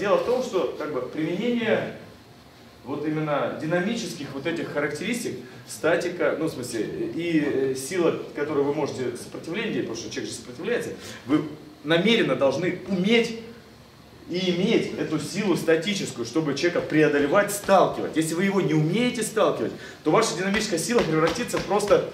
дело в том, что как бы применение вот именно динамических вот этих характеристик, статика, ну в смысле, и сила, которую вы можете сопротивление, потому что человек же сопротивляется, вы намеренно должны уметь и иметь эту силу статическую, чтобы человека преодолевать, сталкивать. Если вы его не умеете сталкивать, то ваша динамическая сила превратится просто...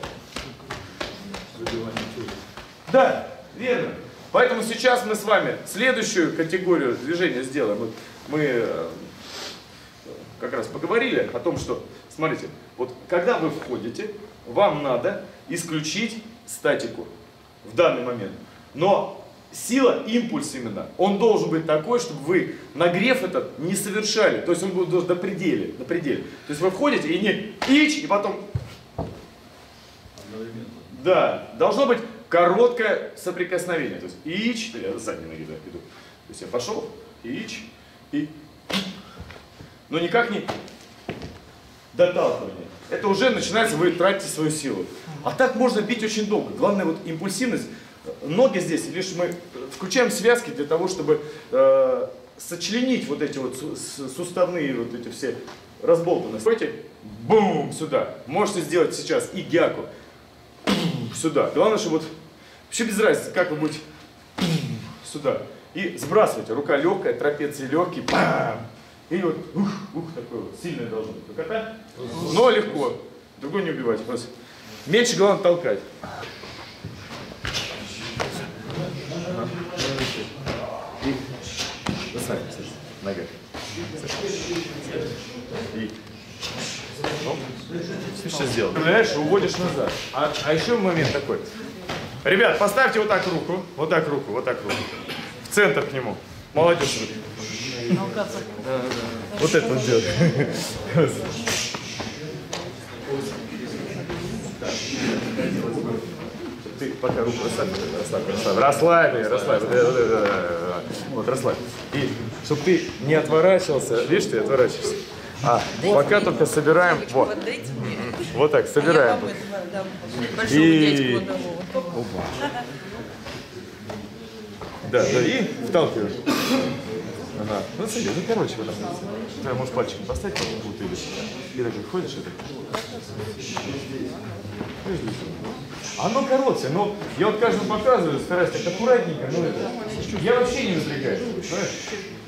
Да, верно. Поэтому сейчас мы с вами следующую категорию движения сделаем. Мы как раз поговорили о том, что, смотрите, вот когда вы входите, вам надо исключить статику в данный момент. Но сила, импульс именно, он должен быть такой, чтобы вы нагрев этот не совершали. То есть он будет до пределя, до пределя. То есть вы входите и не ич, и потом... Да, должно быть короткое соприкосновение. То есть ич, я задней ноги иду. То есть я пошел, ич, и... Но никак не доталкивание. Это уже начинается, вы тратите свою силу. А так можно бить очень долго. Главное вот импульсивность. Ноги здесь, лишь мы включаем связки для того, чтобы сочленить вот эти вот суставные вот эти все разболтанности. Пойте, бум, сюда. Можете сделать сейчас и гяку. Сюда. Главное, чтобы вот, вообще без разницы, как вы будете сюда. И сбрасывайте. Рука легкая, трапеции легкие. Бам! И вот, такое вот, сильное должно быть. Высота, но легко. Другой не убивайте. Просто. Меньше, главное, толкать. И сами, нога. И сейчас сделал. Представляешь, уводишь назад. А еще момент такой. Ребят, поставьте вот так руку, вот так руку, вот так руку. В центр к нему. Молодежь. Вот это вот делать. Ты пока руку расслабь. Вот, расслабь. И чтобы ты не отворачивался, видишь, ты отворачиваешься. Пока только собираем. Вот так, собираем. И... Да, и вталкиваешь. Ага. Ну, смотри, ну, короче, вот так. Да, можешь пальчиком поставить, потом будет или и так ходишь, и так. Оно короткое, но я вот каждому показываю, стараюсь так аккуратненько, но я вообще не напрягаюсь, понимаешь?